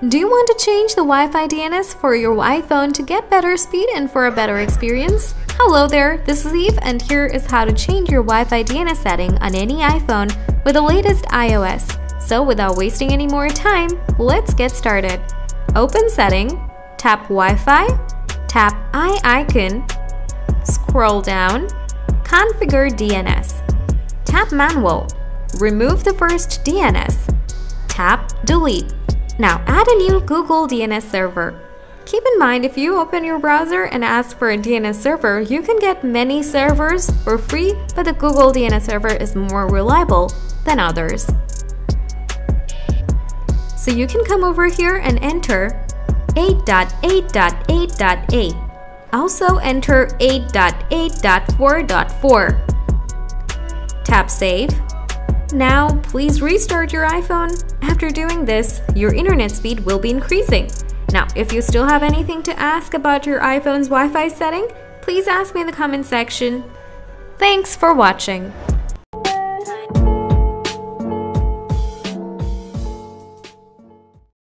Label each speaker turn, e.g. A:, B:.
A: Do you want to change the Wi-Fi DNS for your iPhone to get better speed and for a better experience? Hello there, this is Eve, and here is how to change your Wi-Fi DNS setting on any iPhone with the latest iOS. So without wasting any more time, let's get started. Open Setting, tap Wi-Fi, tap I icon, scroll down, Configure DNS, tap Manual, remove the first DNS, tap Delete. Now add a new Google DNS server. Keep in mind, if you open your browser and ask for a DNS server, you can get many servers for free, but the Google DNS server is more reliable than others. So you can come over here and enter 8.8.8.8. Also enter 8.8.4.4. Tap Save. Now, please restart your iPhone. After doing this, your internet speed will be increasing. Now, if you still have anything to ask about your iPhone's Wi-Fi setting, please ask me in the comment section. Thanks for watching.